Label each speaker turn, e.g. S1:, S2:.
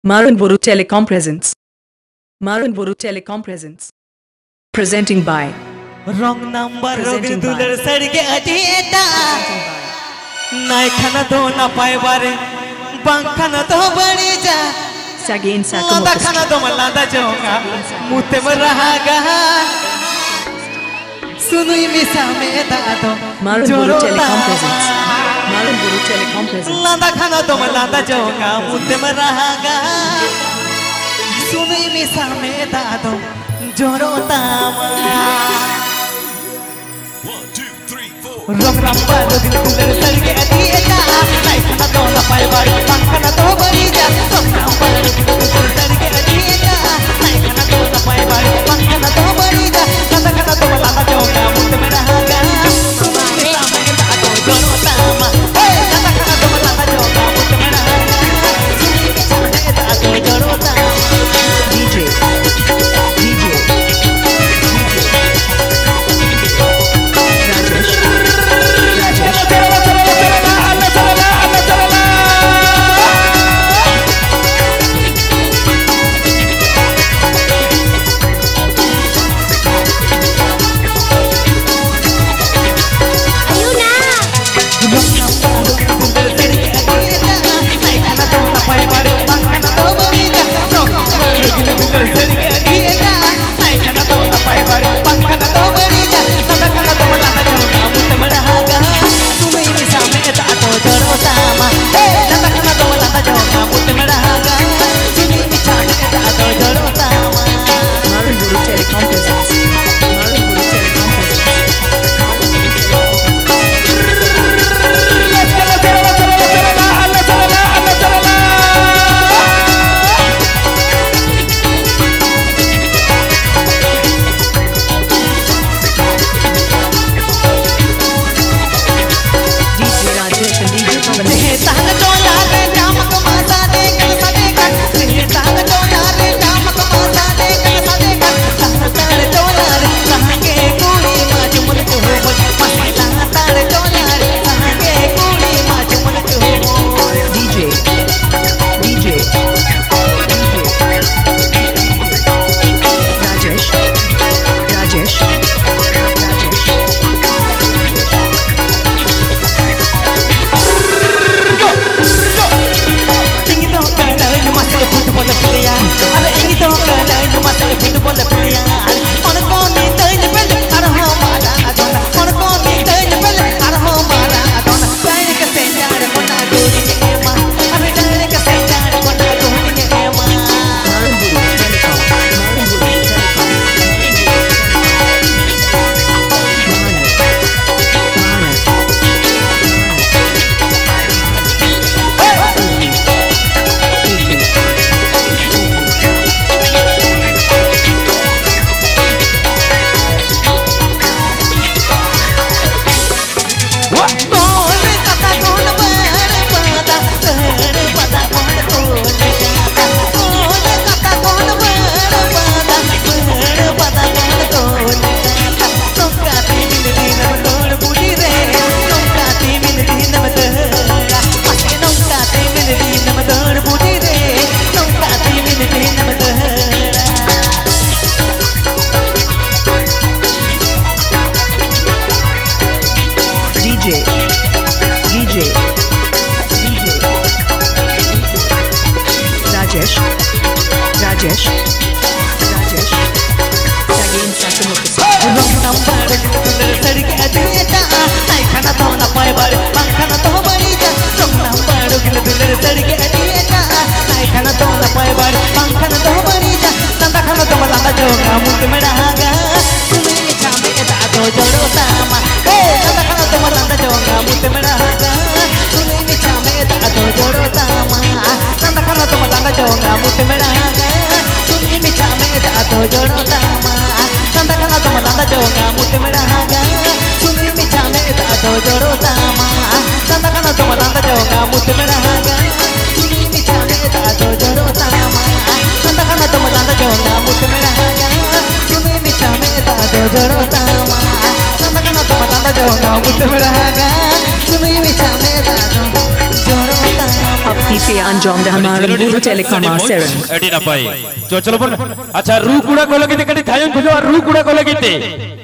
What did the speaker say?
S1: Marang Buru Telecom presents. Marang Buru Telecom presents. Presenting by
S2: Wrong number Rogin Dular sarge adieta nai khana do na pai bare bang khana do bari ja
S1: Sagin
S2: lada khana do malada jonga mute maraga sunui misa me da do
S1: Marang Buru Telecom presents. Marang Buru Telecom presents.
S2: lada khana do malada jonga mute maraga sunui misa me da do joro tama Wrong number Rogin Dular sarge adieta nai khana do na pai bare bang khana do bari ja wrong number Rogin Dular sarge adieta nai khana do na pai bare bang khana do bari ja lada khana do malada jonga mute maraga sunui misa me da do joro tama lada khana do malada jonga mute maraga sunui misa me da do joro tama
S1: DJ Rajesh Sagin
S2: Wrong number Dular sarge adieta nai khana do na pai bare bang khana do bari ja wrong number Rogin Dular sarge adieta nai khana do na pai bare bang khana do bari ja lada khana do malada jonga mute maraga sunui misa me da do joro tama lada khana do malada jonga mute maraga sunui misa me da do joro tama lada khana do malada jonga mute maraga sunui misa me da do joro tama lada khana do malada jonga mute maraga sunui misa me da do joro tama lada khana do malada jonga mute maraga sunui misa me da do joro tama lada khana do malada jonga mute maraga sunui misa me da do joro tama lada khana do malada jonga mute maraga sunui misa me da do joro tama
S1: Iti anjom dah Marang Buru Telecom SAREN.
S3: Edi napai. Coba bon. Acha ru kuda ko lagi te kadi thayon kudo ru kuda ko lagi te.